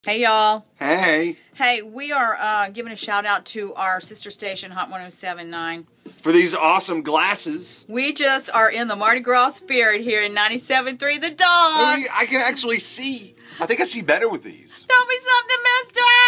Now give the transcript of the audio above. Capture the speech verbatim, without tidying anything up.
Hey y'all. Hey. Hey, we are uh, giving a shout out to our sister station, Hot one oh seven point nine. For these awesome glasses. We just are in the Mardi Gras spirit here in ninety-seven point three The Dog. I, mean, I can actually see. I think I see better with these. Tell me something, mister.